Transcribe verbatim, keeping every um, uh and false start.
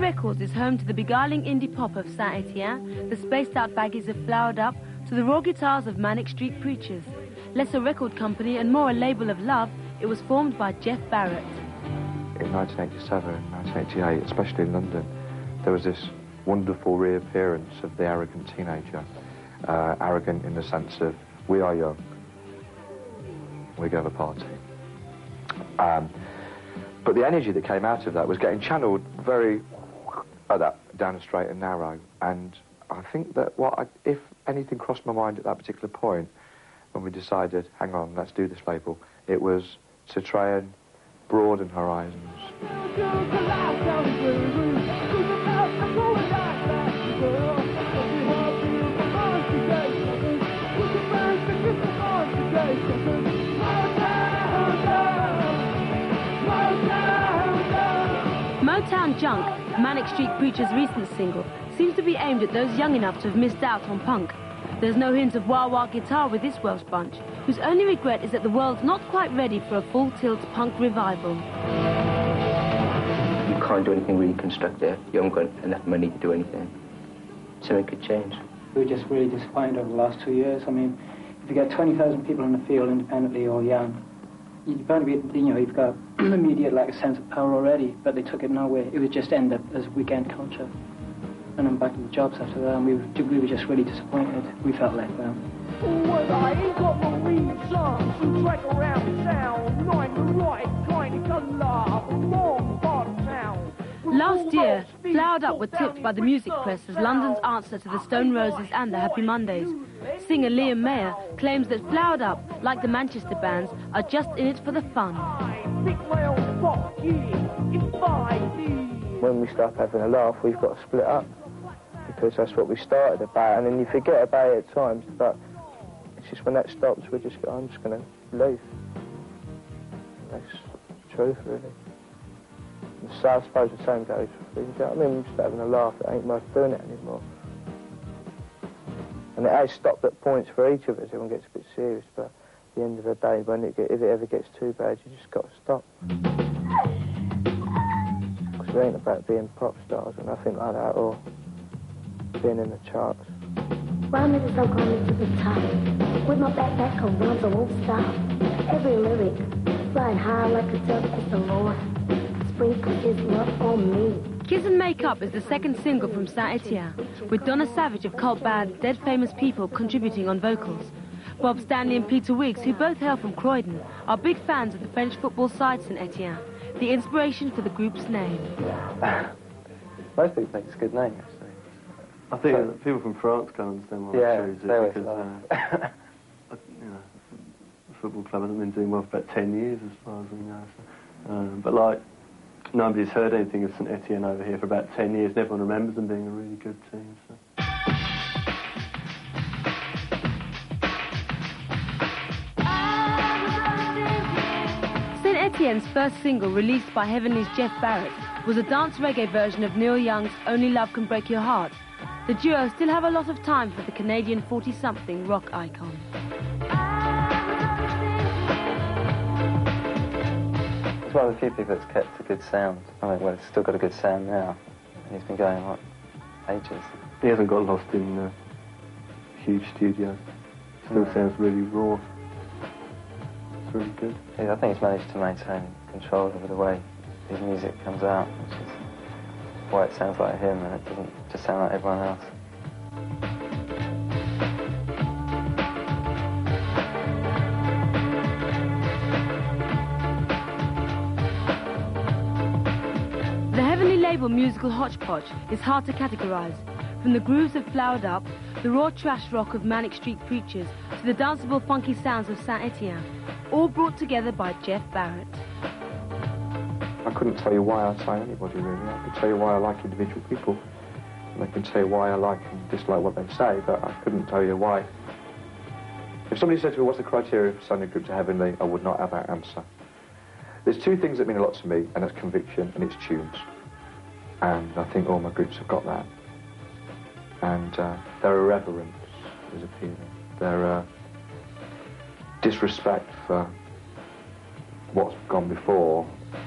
Records is home to the beguiling indie pop of Saint Etienne, the spaced-out baggies of Flowered Up, to the raw guitars of Manic Street Preachers. Less a record company and more a label of love, it was formed by Jeff Barrett. In nineteen eighty-seven, nineteen eighty-eight, especially in London, there was this wonderful reappearance of the arrogant teenager. Uh, arrogant in the sense of, we are young, we go to a party. Um, but the energy that came out of that was getting channeled very uh, that, down and straight and narrow. And I think that what I, if anything crossed my mind at that particular point, when we decided, hang on, let's do this label, it was to try and broaden horizons. Motown Junk, Manic Street Preachers' recent single, seems to be aimed at those young enough to have missed out on punk. There's no hint of wah-wah guitar with this Welsh bunch, whose only regret is that the world's not quite ready for a full-tilt punk revival. You can't do anything really constructive. You haven't got enough money to do anything. So it could change. We were just really disappointed over the last two years. I mean, if you get twenty thousand people in the field independently or young, you've got to be, you know, you've got immediate like a sense of power already, but they took it nowhere. It would just end up as weekend culture. And I'm back to the jobs after that, and we were, we were just really disappointed. We felt let down. Well, I ain't got no reason to track around town, knowing the right kind of colour, wrong part of town. Last year, Flowered Up were tipped by the music press as London's answer to the Stone Roses and the Happy Mondays. Singer Liam Mayer claims that Flowered Up, like the Manchester bands, are just in it for the fun. When we start having a laugh, we've got to split up, because that's what we started about, and then you forget about it at times, but it's just when that stops, we're just, I'm just going to leave. That's the truth, really. So I suppose the same goes for things. I mean, we're just having a laugh, it ain't worth doing it anymore. And it has stopped at points for each of us, everyone gets a bit serious, but at the end of the day, when it get, if it ever gets too bad, you just got to stop. Because it ain't about being pop stars or nothing like that, or being in the charts. Rhyme is so coming to the top. With my backpack on runs, I won't stop. Every lyric, flying high like a dove as the Lord. Sprinkle his love on me. Kiss and Make Up is the second single from Saint Etienne, with Donna Savage of cult band Dead Famous People contributing on vocals. Bob Stanley and Peter Wiggs, who both hail from Croydon, are big fans of the French football side Saint Etienne, the inspiration for the group's name. Most people think it's a good name, actually. I think so, people from France can't understand why yeah, I chose it, because uh, you know, the football club hasn't been doing well for about ten years as far as we know. So, um, but like, nobody's heard anything of Saint Etienne over here for about ten years, and everyone remembers them being a really good team. So. Saint Etienne's first single, released by Heavenly's Jeff Barrett, was a dance reggae version of Neil Young's Only Love Can Break Your Heart. The duo still have a lot of time for the Canadian forty-something rock icon. It's one of the few people that's kept a good sound. I mean, well, it's still got a good sound now. He's been going, what, ages. He hasn't got lost in a huge studio. Still no. Sounds really raw. It's really good. Yeah, I think he's managed to maintain control over the way his music comes out, which is why it sounds like him and it doesn't just sound like everyone else. The Heavenly label musical hodgepodge is hard to categorise. From the grooves of Flowered Up, the raw trash rock of Manic Street Preachers, to the danceable funky sounds of Saint Etienne, all brought together by Jeff Barrett. I couldn't tell you why I sign anybody, really. I could tell you why I like individual people, and I can tell you why I like and dislike what they say, but I couldn't tell you why. If somebody said to me, what's the criteria for signing a group to Heavenly, I would not have that answer. There's two things that mean a lot to me, and that's conviction and it's tunes. And I think all my groups have got that. And uh, their irreverence is appealing. Their uh, disrespect for what's gone before